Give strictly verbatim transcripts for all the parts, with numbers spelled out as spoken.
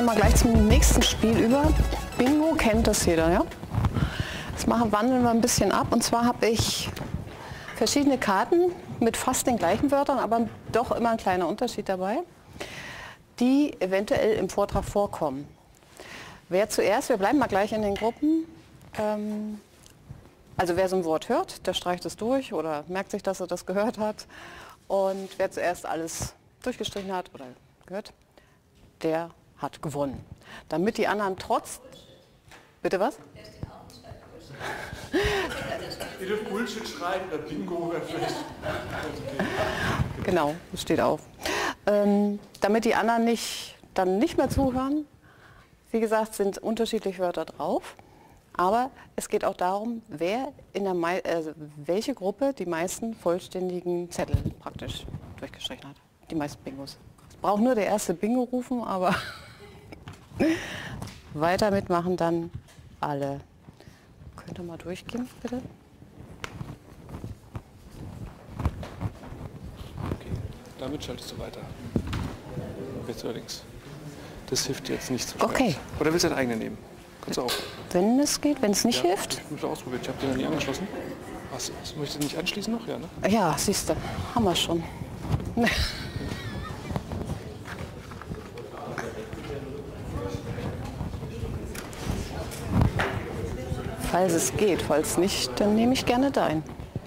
gehen wir gleich zum nächsten Spiel über. Bingo kennt das jeder, ja? Das machen, wandeln wir ein bisschen ab. Und zwar habe ich verschiedene Karten mit fast den gleichen Wörtern, aber doch immer ein kleiner Unterschied dabei, die eventuell im Vortrag vorkommen. Wer zuerst, wir bleiben mal gleich in den Gruppen, ähm, also wer so ein Wort hört, der streicht es durch oder merkt sich, dass er das gehört hat. Und wer zuerst alles durchgestrichen hat oder gehört, der hat gewonnen. Damit die anderen trotz... Bitte was? Ihr dürft Bullshit schreiben, der Bingo wäre vielleicht... Genau, das steht auf. Ähm, damit die anderen nicht, dann nicht mehr zuhören, wie gesagt, sind unterschiedliche Wörter drauf. Aber es geht auch darum, wer in der Mei also welche Gruppe die meisten vollständigen Zettel praktisch durchgestrichen hat. Die meisten Bingos. Es braucht nur der erste Bingo rufen, aber weiter mitmachen dann alle. Könnt ihr mal durchgehen, bitte? Okay, damit schaltest du weiter. Rechts oder links. Das hilft dir jetzt nicht so stark. Okay. Oder willst du deinen eigenen nehmen? Kannst du auch. Wenn es geht, wenn es nicht Ja, hilft. Ich muss ausprobieren. Ich habe den noch nie angeschlossen. Was, was möchtest du nicht anschließen noch? Ja, ne? Ja, siehst du, haben wir schon. Falls es geht, falls nicht, dann nehme ich gerne dein.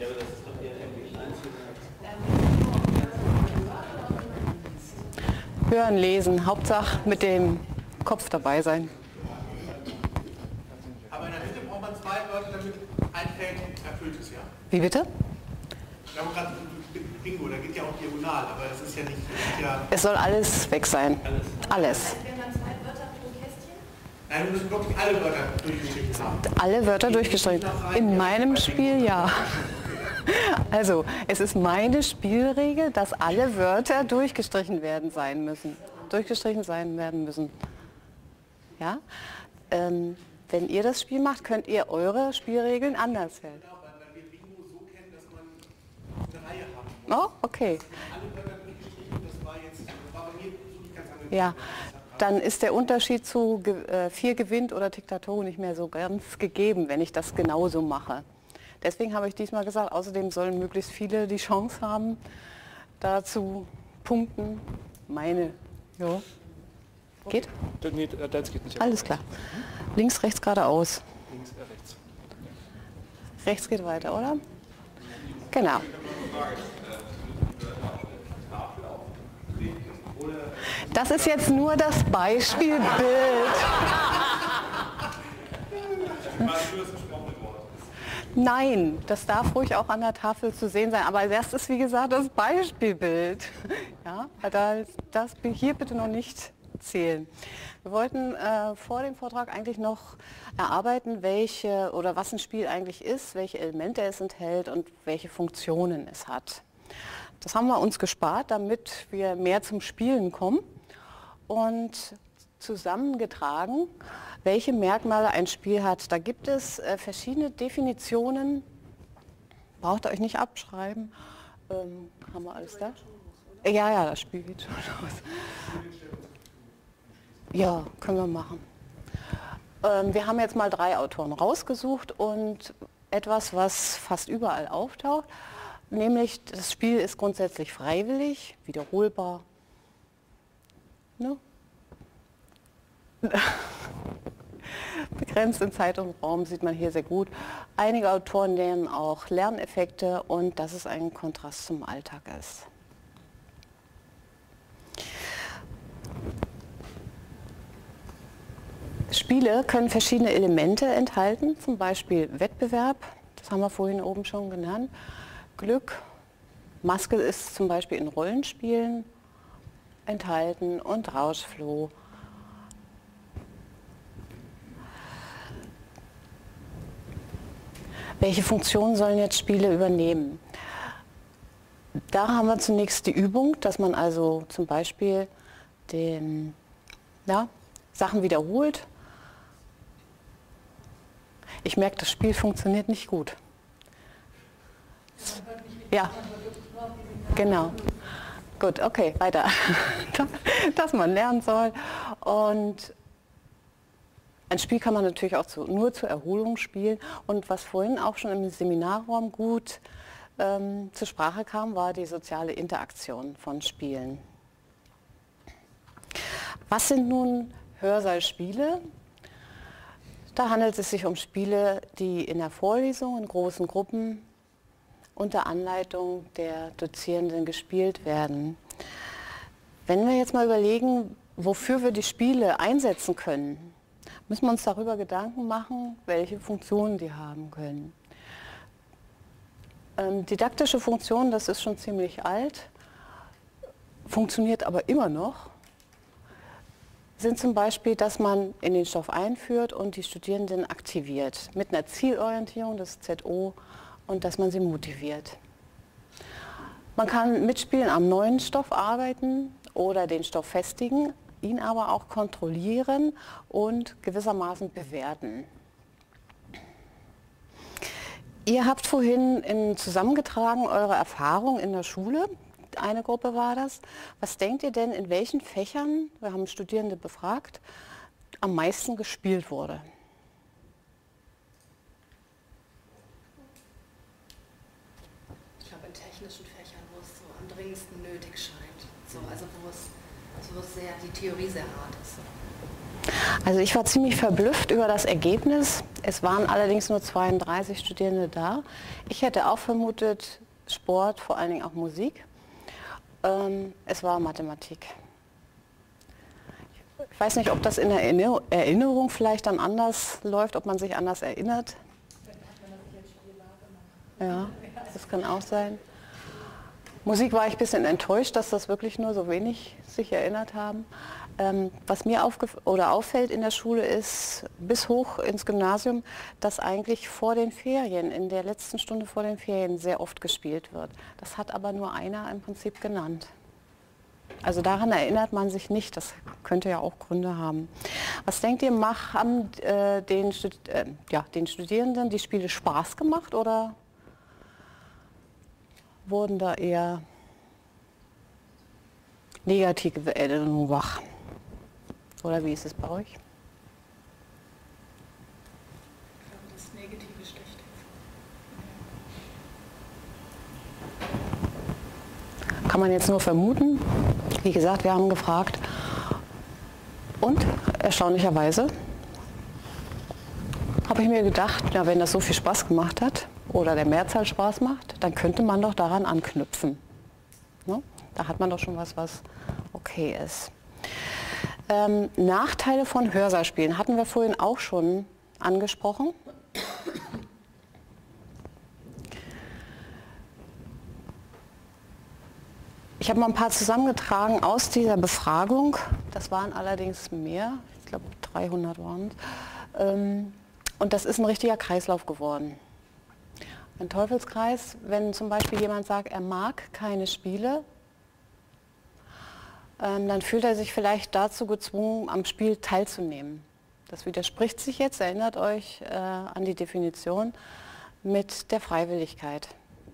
Hören, lesen, Hauptsache mit dem Kopf dabei sein. Aber in der Mitte braucht man zwei Wörter, damit ein Feld erfüllt ist, ja? Wie bitte? Wir haben gerade Bingo, da geht ja auch diagonal, aber das ist ja nicht... Das ist ja Es soll alles weg sein. Alles. Wenn man zwei Wörter pro Kästchen? Nein, wir müssen wirklich alle Wörter durchgestrichen haben. Alle Wörter durchgestrichen. In meinem Spiel ja. Also, es ist meine Spielregel, dass alle Wörter durchgestrichen werden sein müssen. Durchgestrichen sein werden müssen. Ja? Ähm, wenn ihr das Spiel macht, könnt ihr eure Spielregeln anders wählen. Genau, weil weil wir Bingo so kennen, dass man eine Reihe haben. Oh, okay. Alle Wörter durchgestrichen, das war jetzt, das war bei mir so nicht ganz anders. Ja, dann ist der Unterschied zu äh, vier gewinnt oder Tic-Tac-Toe nicht mehr so ganz gegeben, wenn ich das genauso mache. Deswegen habe ich diesmal gesagt, außerdem sollen möglichst viele die Chance haben, da zu punkten. Meine, ja. Geht? Nee, deins geht nicht. Alles klar. Links, rechts, geradeaus. Links, äh, rechts. Rechts geht weiter, oder? Genau. Das ist jetzt nur das Beispielbild. Nein, das darf ruhig auch an der Tafel zu sehen sein, aber das ist wie gesagt das Beispielbild. Ja, das, das hier bitte noch nicht zählen. Wir wollten äh, vor dem Vortrag eigentlich noch erarbeiten, welche oder was ein Spiel eigentlich ist, welche Elemente es enthält und welche Funktionen es hat. Das haben wir uns gespart, damit wir mehr zum Spielen kommen und zusammengetragen, welche Merkmale ein Spiel hat. Da gibt es äh, verschiedene Definitionen, braucht ihr euch nicht abschreiben. Ähm, haben wir alles da? Ja, ja, das Spiel geht schon los. Ja, können wir machen. Ähm, wir haben jetzt mal drei Autoren rausgesucht und etwas, was fast überall auftaucht, nämlich das Spiel ist grundsätzlich freiwillig, wiederholbar. Ne? Begrenzt in Zeit und Raum sieht man hier sehr gut. Einige Autoren nennen auch Lerneffekte und dass es ein Kontrast zum Alltag ist. Spiele können verschiedene Elemente enthalten, zum Beispiel Wettbewerb, das haben wir vorhin oben schon genannt, Glück, Maske ist zum Beispiel in Rollenspielen enthalten und Rauschfloh. Welche Funktionen sollen jetzt Spiele übernehmen? Da haben wir zunächst die Übung, dass man also zum Beispiel den, ja, Sachen wiederholt. Ich merke, das Spiel funktioniert nicht gut. Ja, genau. Gut, okay, weiter. Dass man lernen soll. Und ein Spiel kann man natürlich auch zu, nur zur Erholung spielen. Und was vorhin auch schon im Seminarraum gut ähm, zur Sprache kam, war die soziale Interaktion von Spielen. Was sind nun Hörsaalspiele? Da handelt es sich um Spiele, die in der Vorlesung in großen Gruppen unter Anleitung der Dozierenden gespielt werden. Wenn wir jetzt mal überlegen, wofür wir die Spiele einsetzen können, müssen wir uns darüber Gedanken machen, welche Funktionen die haben können. Ähm, didaktische Funktion, das ist schon ziemlich alt, funktioniert aber immer noch, sind zum Beispiel, dass man in den Stoff einführt und die Studierenden aktiviert mit einer Zielorientierung, das Z O, und dass man sie motiviert. Man kann mitspielen am neuen Stoff arbeiten oder den Stoff festigen, ihn aber auch kontrollieren und gewissermaßen bewerten. Ihr habt vorhin in zusammengetragen eure Erfahrung in der Schule. Eine Gruppe war das. Was denkt ihr denn, in welchen Fächern, wir haben Studierende befragt, am meisten gespielt wurde? Ich glaube in technischen Fächern, wo es so am dringendsten nötig scheint. So, also wo es, wo es sehr, die Theorie sehr hart ist. Also ich war ziemlich verblüfft über das Ergebnis. Es waren allerdings nur zweiunddreißig Studierende da. Ich hätte auch vermutet Sport, vor allen Dingen auch Musik. Ähm, es war Mathematik. Ich weiß nicht, ob das in der Erinnerung vielleicht dann anders läuft, ob man sich anders erinnert. Ja, das kann auch sein. Musik war ich ein bisschen enttäuscht, dass das wirklich nur so wenig sich erinnert haben. Ähm, was mir aufgef- oder auffällt in der Schule ist, bis hoch ins Gymnasium, dass eigentlich vor den Ferien, in der letzten Stunde vor den Ferien sehr oft gespielt wird. Das hat aber nur einer im Prinzip genannt. Also daran erinnert man sich nicht, das könnte ja auch Gründe haben. Was denkt ihr, mach, haben äh, den, Stud äh, ja, den Studierenden die Spiele Spaß gemacht oder wurden da eher negative Erinnerungen wach? Oder wie ist es bei euch? Ich glaube, das Negative schlecht. Kann man jetzt nur vermuten. Wie gesagt, wir haben gefragt. Und erstaunlicherweise habe ich mir gedacht, ja, wenn das so viel Spaß gemacht hat oder der Mehrzahl Spaß macht, dann könnte man doch daran anknüpfen. Ne? Da hat man doch schon was, was okay ist. Ähm, Nachteile von Hörsaalspielen hatten wir vorhin auch schon angesprochen. Ich habe mal ein paar zusammengetragen aus dieser Befragung. Das waren allerdings mehr, ich glaube dreihundert waren es. Ähm, und das ist ein richtiger Kreislauf geworden. Ein Teufelskreis, wenn zum Beispiel jemand sagt, er mag keine Spiele, ähm, dann fühlt er sich vielleicht dazu gezwungen, am Spiel teilzunehmen. Das widerspricht sich jetzt, erinnert euch äh, an die Definition, mit der Freiwilligkeit.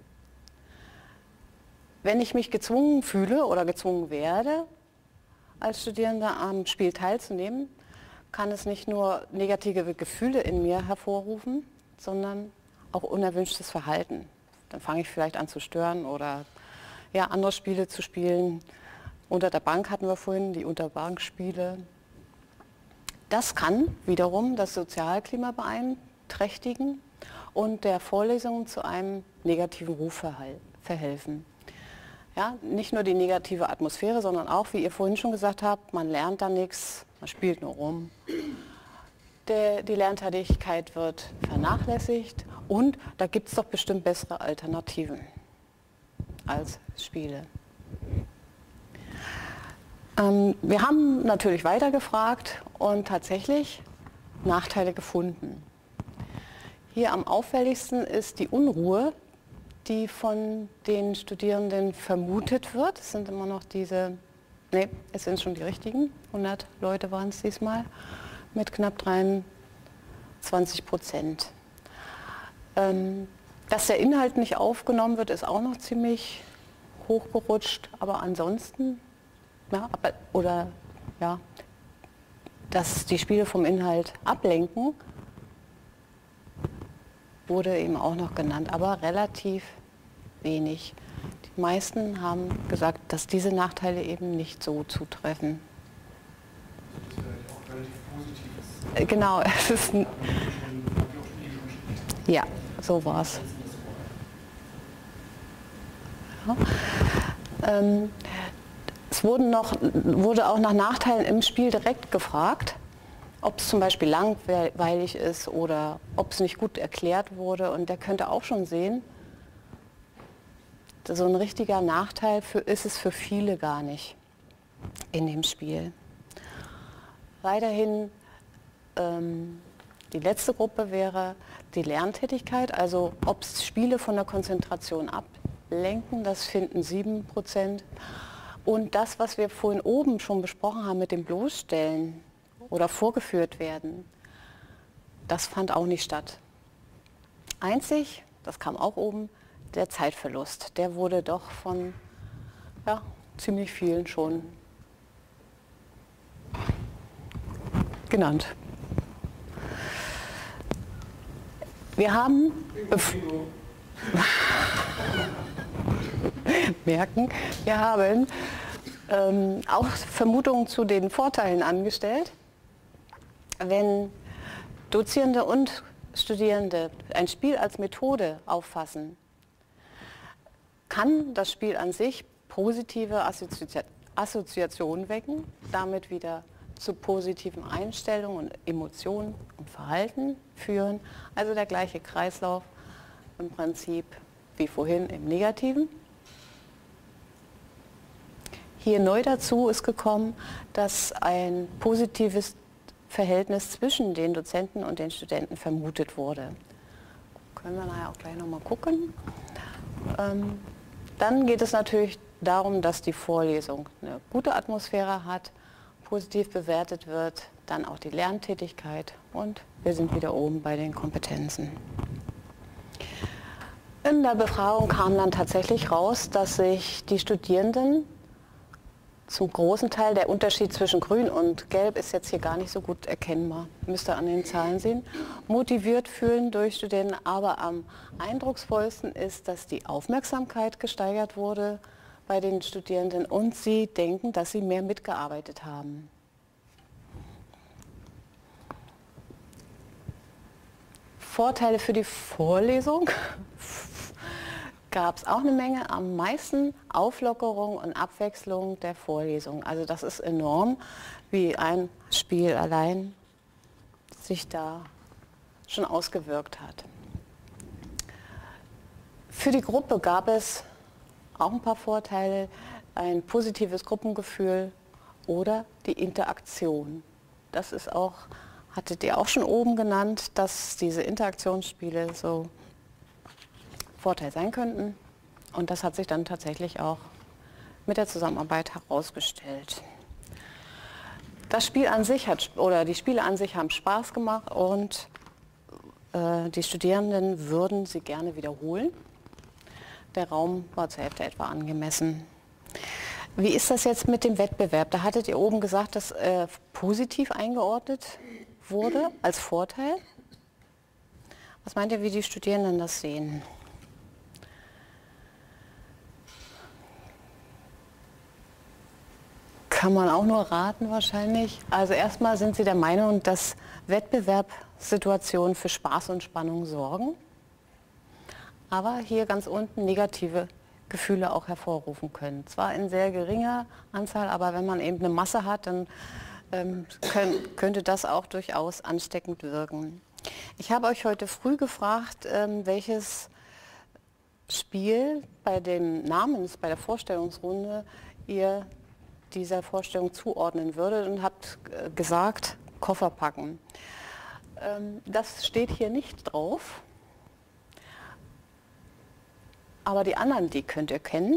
Wenn ich mich gezwungen fühle oder gezwungen werde, als Studierender am Spiel teilzunehmen, kann es nicht nur negative Gefühle in mir hervorrufen, sondern auch unerwünschtes Verhalten. Dann fange ich vielleicht an zu stören oder ja, andere Spiele zu spielen. Unter der Bank hatten wir vorhin die Unterbankspiele. Das kann wiederum das Sozialklima beeinträchtigen und der Vorlesung zu einem negativen Ruf verhelfen. Ja, nicht nur die negative Atmosphäre, sondern auch, wie ihr vorhin schon gesagt habt, man lernt da nichts, man spielt nur rum. Der, die Lerntätigkeit wird vernachlässigt und da gibt es doch bestimmt bessere Alternativen als Spiele. Ähm, wir haben natürlich weitergefragt und tatsächlich Nachteile gefunden. Hier am auffälligsten ist die Unruhe, die von den Studierenden vermutet wird. Es sind immer noch diese, nee, es sind schon die richtigen, hundert Leute waren es diesmal, mit knapp dreiundzwanzig Prozent. Ähm, dass der Inhalt nicht aufgenommen wird, ist auch noch ziemlich hochgerutscht, aber ansonsten, ja, aber, oder ja, dass die Spiele vom Inhalt ablenken, wurde eben auch noch genannt, aber relativ wenig. Die meisten haben gesagt, dass diese Nachteile eben nicht so zutreffen. Das ist ja auch relativ positives. Äh, Genau, es ist ein, ja, so war es. Ja. Ähm, es wurden noch, wurde auch nach Nachteilen im Spiel direkt gefragt, ob es zum Beispiel langweilig ist oder ob es nicht gut erklärt wurde. Und der könnte auch schon sehen, so ein richtiger Nachteil für, ist es für viele gar nicht in dem Spiel. Weiterhin ähm, die letzte Gruppe wäre die Lerntätigkeit, also ob Spiele von der Konzentration ablenken, das finden sieben Prozent. Und das, was wir vorhin oben schon besprochen haben mit dem Bloßstellen oder vorgeführt werden, das fand auch nicht statt. Einzig, das kam auch oben, der Zeitverlust, der wurde doch von ja, ziemlich vielen schon genannt. Wir haben merken, wir haben ähm, auch Vermutungen zu den Vorteilen angestellt. Wenn Dozierende und Studierende ein Spiel als Methode auffassen, kann das Spiel an sich positive Assozi- Assoziationen wecken, damit wieder zu positiven Einstellungen und Emotionen und Verhalten führen. Also der gleiche Kreislauf im Prinzip wie vorhin im Negativen. Hier neu dazu ist gekommen, dass ein positives Verhältnis zwischen den Dozenten und den Studenten vermutet wurde. Können wir nachher auch gleich nochmal gucken. Ähm, dann geht es natürlich darum, dass die Vorlesung eine gute Atmosphäre hat, positiv bewertet wird, dann auch die Lerntätigkeit und wir sind wieder oben bei den Kompetenzen. In der Befragung kam dann tatsächlich raus, dass sich die Studierenden zum großen Teil, der Unterschied zwischen Grün und Gelb ist jetzt hier gar nicht so gut erkennbar, müsst ihr an den Zahlen sehen, motiviert fühlen durch Studenten, aber am eindrucksvollsten ist, dass die Aufmerksamkeit gesteigert wurde bei den Studierenden und sie denken, dass sie mehr mitgearbeitet haben. Vorteile für die Vorlesung gab es auch eine Menge, am meisten Auflockerung und Abwechslung der Vorlesung. Also das ist enorm, wie ein Spiel allein sich da schon ausgewirkt hat. Für die Gruppe gab es auch ein paar Vorteile, ein positives Gruppengefühl oder die Interaktion. Das ist auch, hattet ihr auch schon oben genannt, dass diese Interaktionsspiele so Vorteil sein könnten. Und das hat sich dann tatsächlich auch mit der Zusammenarbeit herausgestellt. Das Spiel an sich hat, oder die Spiele an sich haben Spaß gemacht und äh, die Studierenden würden sie gerne wiederholen. Der Raum war zur Hälfte etwa angemessen. Wie ist das jetzt mit dem Wettbewerb? Da hattet ihr oben gesagt, dass äh, positiv eingeordnet wurde als Vorteil. Was meint ihr, wie die Studierenden das sehen? Kann man auch nur raten wahrscheinlich. Also erstmal sind sie der Meinung, dass Wettbewerbssituationen für Spaß und Spannung sorgen, aber hier ganz unten negative Gefühle auch hervorrufen können. Zwar in sehr geringer Anzahl, aber wenn man eben eine Masse hat, dann ähm, können, könnte das auch durchaus ansteckend wirken. Ich habe euch heute früh gefragt, ähm, welches Spiel bei dem Namens, bei der Vorstellungsrunde ihr dieser Vorstellung zuordnen würdet und habt gesagt, Koffer packen. Ähm, das steht hier nicht drauf, aber die anderen, die könnt ihr kennen.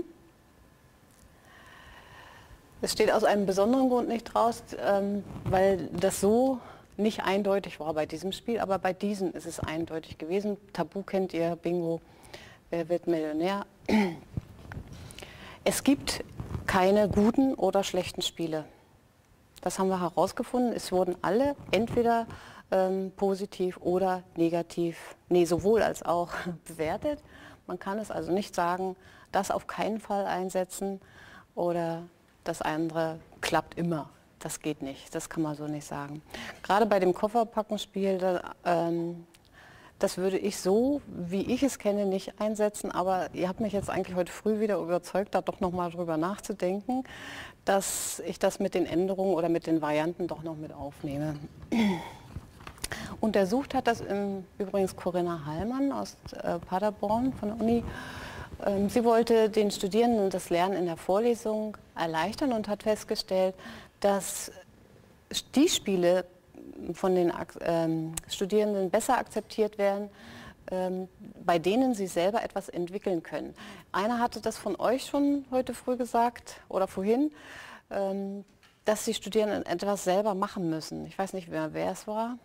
Es steht aus einem besonderen Grund nicht draus, ähm, weil das so nicht eindeutig war bei diesem Spiel, aber bei diesem ist es eindeutig gewesen. Tabu kennt ihr, Bingo, Wer wird Millionär? Es gibt keine guten oder schlechten Spiele. Das haben wir herausgefunden. Es wurden alle entweder ähm, positiv oder negativ, nee, sowohl als auch bewertet. Man kann es also nicht sagen, das auf keinen Fall einsetzen oder das andere klappt immer. Das geht nicht, das kann man so nicht sagen. Gerade bei dem Kofferpackenspiel, da, ähm, das würde ich so, wie ich es kenne, nicht einsetzen, aber ihr habt mich jetzt eigentlich heute früh wieder überzeugt, da doch noch mal drüber nachzudenken, dass ich das mit den Änderungen oder mit den Varianten doch noch mit aufnehme. Untersucht hat das im, übrigens Corinna Hallmann aus äh, Paderborn von der Uni. Ähm, sie wollte den Studierenden das Lernen in der Vorlesung erleichtern und hat festgestellt, dass die Spiele von den ähm, Studierenden besser akzeptiert werden, ähm, bei denen sie selber etwas entwickeln können. Einer hatte das von euch schon heute früh gesagt oder vorhin, ähm, dass die Studierenden etwas selber machen müssen. Ich weiß nicht, wer, wer es war.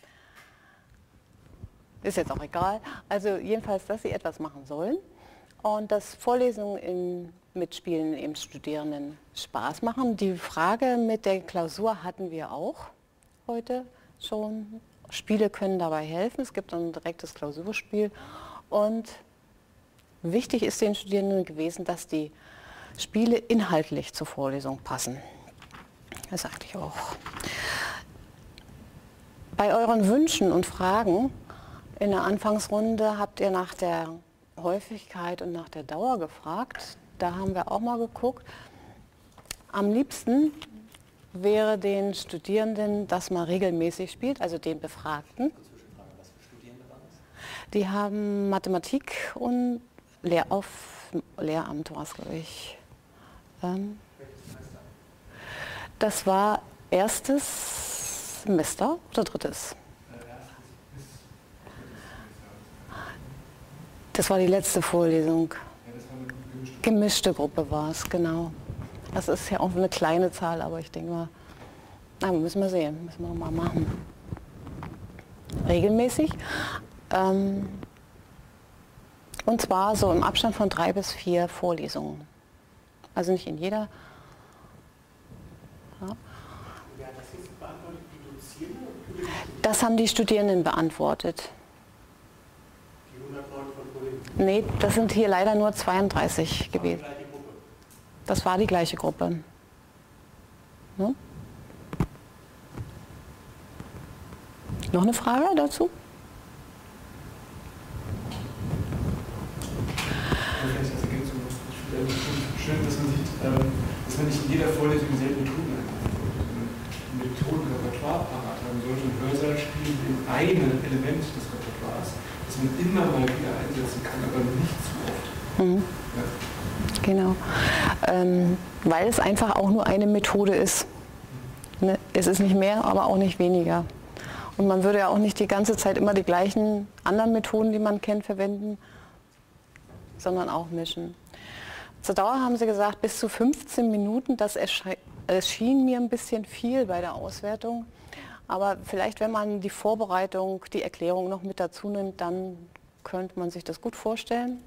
Ist jetzt auch egal. Also jedenfalls, dass sie etwas machen sollen und dass Vorlesungen in, mit Spielen eben Studierenden Spaß machen. Die Frage mit der Klausur hatten wir auch heute schon. Spiele können dabei helfen. Es gibt ein direktes Klausurspiel und wichtig ist den Studierenden gewesen, dass die Spiele inhaltlich zur Vorlesung passen. Das ist eigentlich auch. Bei euren Wünschen und Fragen in der Anfangsrunde habt ihr nach der Häufigkeit und nach der Dauer gefragt. Da haben wir auch mal geguckt. Am liebsten wäre den Studierenden, dass man regelmäßig spielt, also den Befragten. Die haben Mathematik und Lehr auf Lehramt war es, glaube ich. Ähm, das war erstes Semester oder drittes? Das war die letzte Vorlesung. Gemischte Gruppe war es, genau. Das ist ja auch eine kleine Zahl, aber ich denke mal, na, müssen wir sehen, müssen wir mal machen. Regelmäßig. Ähm, und zwar so im Abstand von drei bis vier Vorlesungen. Also nicht in jeder. Ja. Das haben die Studierenden beantwortet. Nee, das sind hier leider nur zweiunddreißig gewesen. Das war die gleiche Gruppe. Ja? Noch eine Frage dazu? Schön, dass man sieht, dass man nicht in jeder Vorlesung dieselben Methoden einsetzt. Ein Methodenrepertoire parat haben sollte, ein Hörsaal-Spiel in einem Element des Repertoires, das man immer mal wieder einsetzen kann, aber nicht zu oft. Mhm. Ja. Genau, ähm, weil es einfach auch nur eine Methode ist. Ne? Es ist nicht mehr, aber auch nicht weniger. Und man würde ja auch nicht die ganze Zeit immer die gleichen anderen Methoden, die man kennt, verwenden, sondern auch mischen. Zur Dauer haben sie gesagt, bis zu fünfzehn Minuten, das erschien mir ein bisschen viel bei der Auswertung. Aber vielleicht, wenn man die Vorbereitung, die Erklärung noch mit dazu nimmt, dann könnte man sich das gut vorstellen.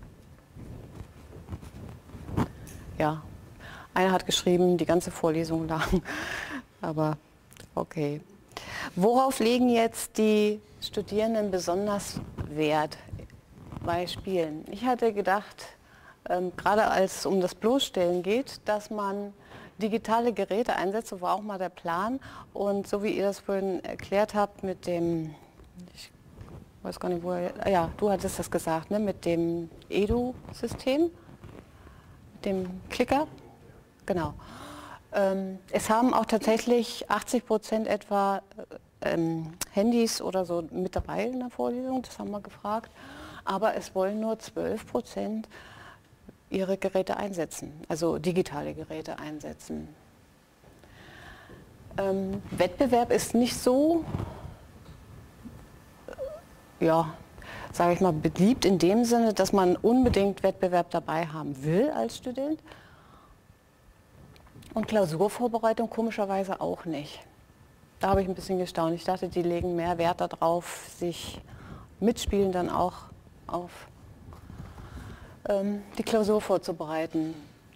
Ja, einer hat geschrieben, die ganze Vorlesung lang, aber okay. Worauf legen jetzt die Studierenden besonders Wert bei Spielen? Ich hatte gedacht, ähm, gerade als es um das Bloßstellen geht, dass man digitale Geräte einsetzt, so war auch mal der Plan. Und so wie ihr das vorhin erklärt habt mit dem, ich weiß gar nicht, wo er, ja, du hattest das gesagt, ne, mit dem Edu-System. Dem Klicker, genau. Ähm, es haben auch tatsächlich achtzig Prozent etwa ähm, Handys oder so mit dabei in der Vorlesung, das haben wir gefragt, aber es wollen nur zwölf Prozent ihre Geräte einsetzen, also digitale Geräte einsetzen. Ähm, Wettbewerb ist nicht so, ja, sage ich mal, beliebt in dem Sinne, dass man unbedingt Wettbewerb dabei haben will als Student. Und Klausurvorbereitung komischerweise auch nicht. Da habe ich ein bisschen gestaunt. Ich dachte, die legen mehr Wert darauf, sich mitspielen dann auch auf ähm, die Klausur vorzubereiten.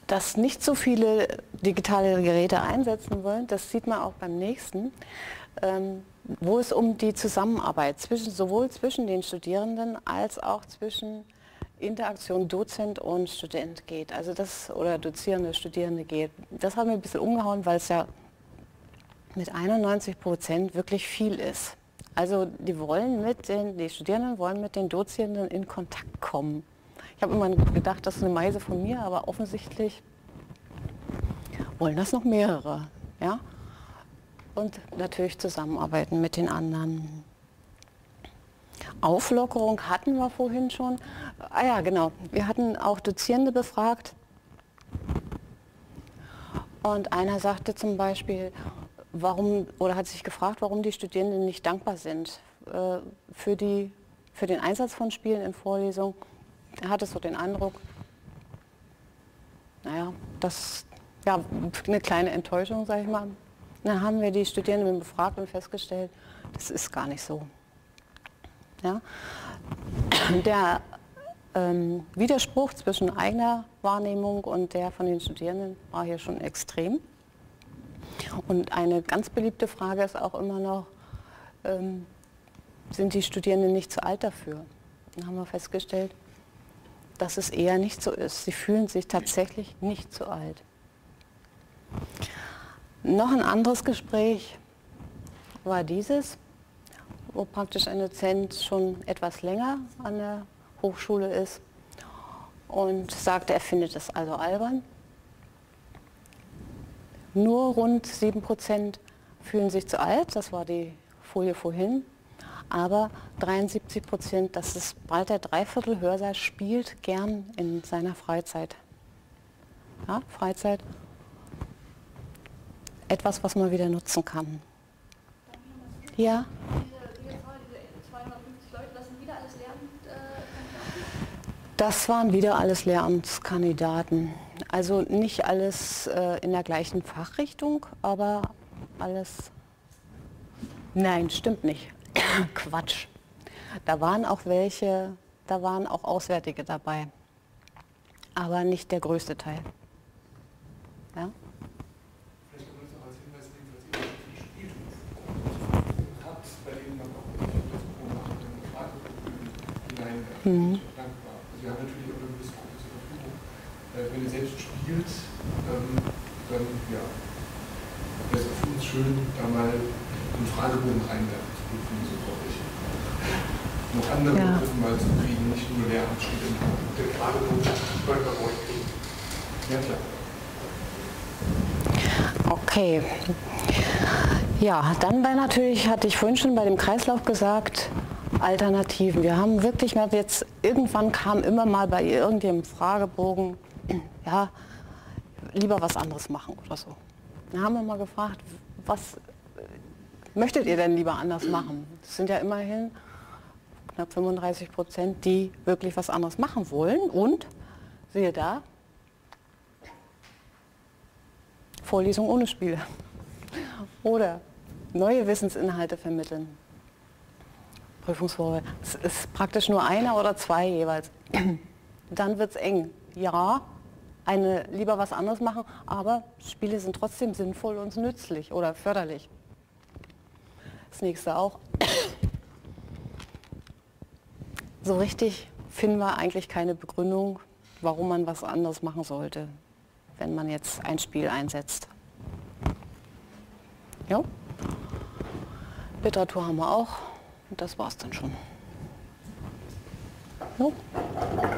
dass nicht so viele digitale Geräte einsetzen wollen, das sieht man auch beim nächsten, ähm, wo es um die Zusammenarbeit zwischen, sowohl zwischen den Studierenden als auch zwischen Interaktion Dozent und Student geht, also das, oder Dozierende, Studierende geht. Das hat mir ein bisschen umgehauen, weil es ja mit einundneunzig Prozent wirklich viel ist. Also die wollen mit den, die Studierenden wollen mit den Dozierenden in Kontakt kommen. Ich habe immer gedacht, das ist eine Meise von mir, aber offensichtlich wollen das noch mehrere. Ja? Und natürlich zusammenarbeiten mit den anderen. Auflockerung hatten wir vorhin schon. Ah ja, genau. Wir hatten auch Dozierende befragt. Und einer sagte zum Beispiel, warum, oder hat sich gefragt, warum die Studierenden nicht dankbar sind äh, für, die, für den Einsatz von Spielen in Vorlesungen. Er hatte so den Eindruck, naja, das ja eine kleine Enttäuschung, sage ich mal. Dann haben wir die Studierenden befragt und festgestellt, das ist gar nicht so. Ja? Der ähm, Widerspruch zwischen eigener Wahrnehmung und der von den Studierenden war hier schon extrem. Und eine ganz beliebte Frage ist auch immer noch, ähm, sind die Studierenden nicht zu alt dafür? Dann haben wir festgestellt, dass es eher nicht so ist. Sie fühlen sich tatsächlich nicht zu alt. Noch ein anderes Gespräch war dieses, wo praktisch ein Dozent schon etwas länger an der Hochschule ist und sagte, er findet es also albern. Nur rund sieben Prozent fühlen sich zu alt, das war die Folie vorhin, aber dreiundsiebzig Prozent, das ist bald der Dreiviertel Hörsaal, spielt gern in seiner Freizeit. Ja, Freizeit, etwas, was man wieder nutzen kann. Ja? Das waren wieder alles Lehramtskandidaten. Also nicht alles äh, in der gleichen Fachrichtung, aber alles... Nein, stimmt nicht. Quatsch. Da waren auch welche, da waren auch Auswärtige dabei. Aber nicht der größte Teil. Ja? Vielleicht kann man das auch als Hinweis nehmen, dass ihr viel spielt habt, bei denen man auch eine Frage hinein. Wir haben natürlich auch eine gewisse Gruppe zur Verfügung. Äh, wenn ihr selbst spielt, ähm, dann ja, wäre es auch für uns schön, da mal einen Fragebogen reinwerfen zu dürfen, so glaube ich. Noch andere ja. Gruppen mal zu kriegen, nicht nur Lehramtsstudenten. Den Fragebogen wollen wir euch kriegen. Ja, klar. Okay. Ja, dann bei natürlich, hatte ich vorhin schon bei dem Kreislauf gesagt, Alternativen. Wir haben wirklich mal jetzt, irgendwann kam immer mal bei irgendeinem Fragebogen, ja, lieber was anderes machen oder so. Dann haben wir mal gefragt, was möchtet ihr denn lieber anders machen? Das sind ja immerhin knapp fünfunddreißig Prozent, die wirklich was anderes machen wollen. Und, siehe da, Vorlesung ohne Spiele. Oder neue Wissensinhalte vermitteln. Prüfungswoche. Es ist praktisch nur einer oder zwei jeweils. Dann wird es eng. Ja, eine, lieber was anderes machen, aber Spiele sind trotzdem sinnvoll und nützlich oder förderlich. Das nächste auch. So richtig finden wir eigentlich keine Begründung, warum man was anderes machen sollte, wenn man jetzt ein Spiel einsetzt. Ja. Literatur haben wir auch. Und das war's dann schon. Jo.